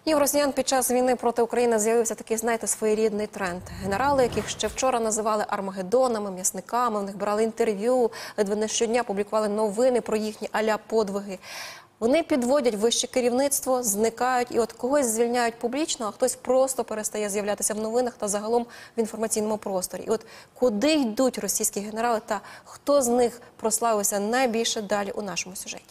І у росіян під час війни проти України з'явився такий, знаєте, своєрідний тренд. Генерали, яких ще вчора називали армагеддонами, м'ясниками, в них брали інтерв'ю, ледве не щодня публікували новини про їхні а-ля подвиги. Вони підводять вище керівництво, зникають і от когось звільняють публічно, а хтось просто перестає з'являтися в новинах та загалом в інформаційному просторі. І от куди йдуть російські генерали та хто з них прославився найбільше, далі у нашому сюжеті.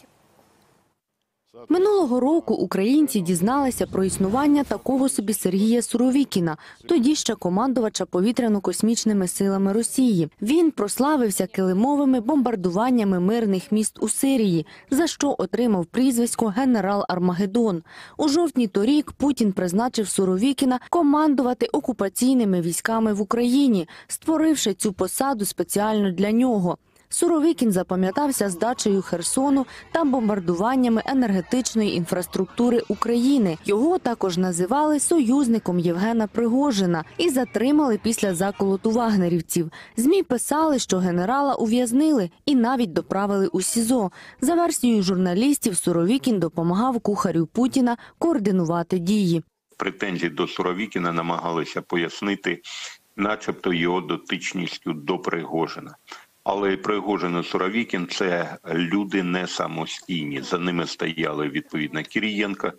Минулого року українці дізналися про існування такого собі Сергія Суровікіна, тоді ще командувача повітряно-космічними силами Росії. Він прославився килимовими бомбардуваннями мирних міст у Сирії, за що отримав прізвисько «Генерал Армагеддон». У жовтні торік Путін призначив Суровікіна командувати окупаційними військами в Україні, створивши цю посаду спеціально для нього. Суровікін запам'ятався здачею Херсону та бомбардуваннями енергетичної інфраструктури України. Його також називали союзником Євгена Пригожина і затримали після заколоту вагнерівців. ЗМІ писали, що генерала ув'язнили і навіть доправили у СІЗО. За версією журналістів, Суровікін допомагав кухарю Путіна координувати дії. Претензії до Суровікіна намагалися пояснити начебто його дотичністю до Пригожина. Але Пригожин і Суровікін – це люди не самостійні. За ними стояли, відповідно, Кирієнко,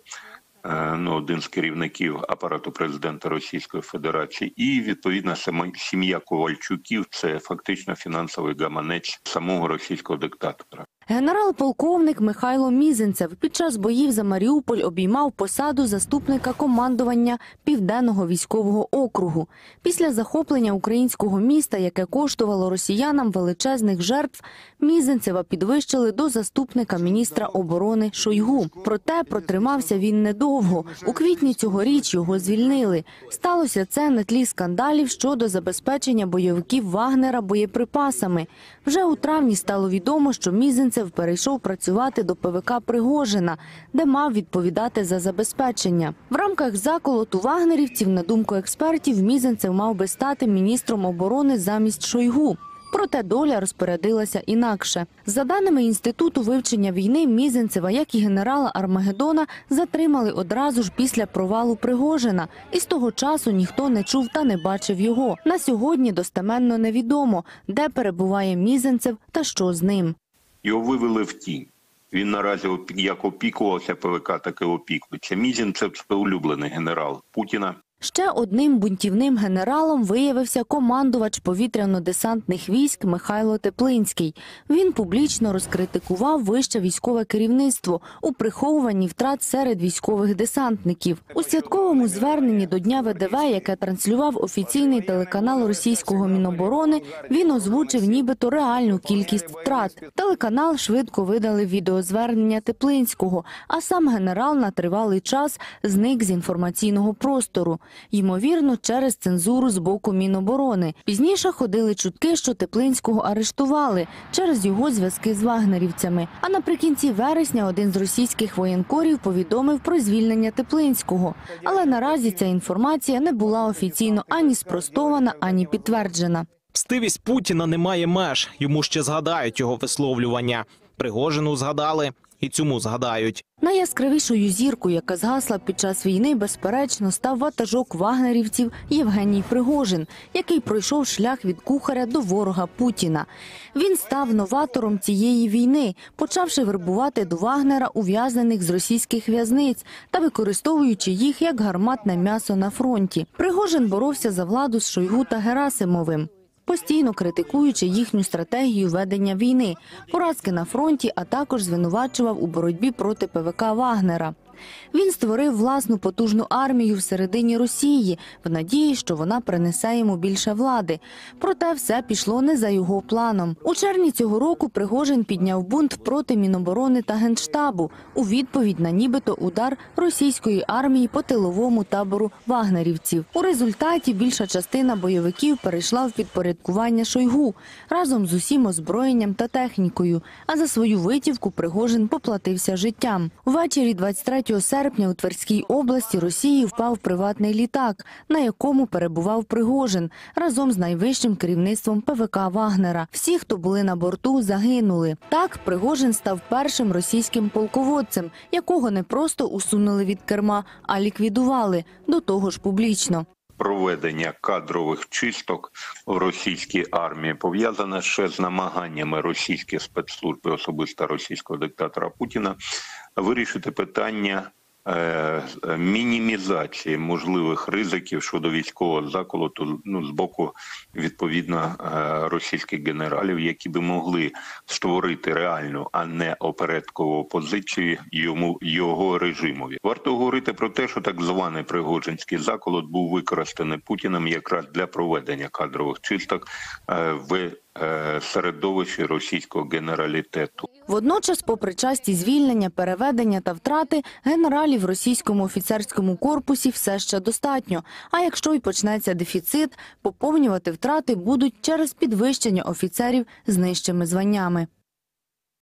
один з керівників апарату президента Російської Федерації, і, відповідно, сім'я Ковальчуків – це фактично фінансовий гаманець самого російського диктатора. Генерал-полковник Михайло Мізинцев під час боїв за Маріуполь обіймав посаду заступника командування Південного військового округу. Після захоплення українського міста, яке коштувало росіянам величезних жертв, Мізинцева підвищили до заступника міністра оборони Шойгу. Проте протримався він недовго. У квітні цьогоріч його звільнили. Сталося це на тлі скандалів щодо забезпечення бойовиків Вагнера боєприпасами. Вже у травні стало відомо, що Мізинцев перейшов працювати до ПВК Пригожина, де мав відповідати за забезпечення. В рамках заколоту вагнерівців, на думку експертів, Мізинцев мав би стати міністром оборони замість Шойгу. Проте доля розпорядилася інакше. За даними Інституту вивчення війни, Мізинцева, як і генерала Армагеддона, затримали одразу ж після провалу Пригожина. І з того часу ніхто не чув та не бачив його. На сьогодні достеменно невідомо, де перебуває Мізинцев та що з ним. Його вивели в тінь. Він наразі як опікувався ПВК, так і опікується. Мізинцев – це улюблений генерал Путіна. Ще одним бунтівним генералом виявився командувач повітряно-десантних військ Михайло Теплинський. Він публічно розкритикував вище військове керівництво у приховуванні втрат серед військових десантників. У святковому зверненні до Дня ВДВ, яке транслював офіційний телеканал російського Міноборони, він озвучив нібито реальну кількість втрат. Телеканал швидко видали відеозвернення Теплинського, а сам генерал на тривалий час зник з інформаційного простору. Ймовірно, через цензуру з боку Міноборони. Пізніше ходили чутки, що Теплинського арештували через його зв'язки з вагнерівцями. А наприкінці вересня один з російських воєнкорів повідомив про звільнення Теплинського. Але наразі ця інформація не була офіційно ані спростована, ані підтверджена. Мстивість Путіна не має меж. Йому ще згадають його висловлювання. Пригожину згадали. І цьому згадають. Найяскравішою зіркою, яка згасла під час війни, безперечно, став ватажок вагнерівців Євгеній Пригожин, який пройшов шлях від кухаря до ворога Путіна. Він став новатором цієї війни, почавши вербувати до Вагнера ув'язнених з російських в'язниць та використовуючи їх як гарматне м'ясо на фронті. Пригожин боровся за владу з Шойгу та Герасимовим, постійно критикуючи їхню стратегію ведення війни, поразки на фронті, а також звинувачував у боротьбі проти ПВК Вагнера. Він створив власну потужну армію всередині Росії, в надії, що вона принесе йому більше влади. Проте все пішло не за його планом. У червні цього року Пригожин підняв бунт проти Міноборони та Генштабу у відповідь на нібито удар російської армії по тиловому табору вагнерівців. У результаті більша частина бойовиків перейшла в підпорядкування Шойгу разом з усім озброєнням та технікою. А за свою витівку Пригожин поплатився життям. Ввечері 23 23 серпня у Тверській області Росії впав приватний літак, на якому перебував Пригожин разом з найвищим керівництвом ПВК Вагнера. Всі, хто були на борту, загинули. Так, Пригожин став першим російським полководцем, якого не просто усунули від керма, а ліквідували, до того ж публічно. Проведення кадрових чисток в російській армії пов'язане ще з намаганнями російських спецслужб, особисто російського диктатора Путіна, вирішити питання мінімізації можливих ризиків щодо військового заколоту з боку, відповідно, російських генералів, які би могли створити реальну, а не опередкову опозицію його режимові. Варто говорити про те, що так званий Пригожинський заколот був використаний Путіним якраз для проведення кадрових чисток в середовищі російського генералітету. Водночас, попри часті звільнення, переведення та втрати, генералів в російському офіцерському корпусі все ще достатньо. А якщо й почнеться дефіцит, поповнювати втрати будуть через підвищення офіцерів з нижчими званнями.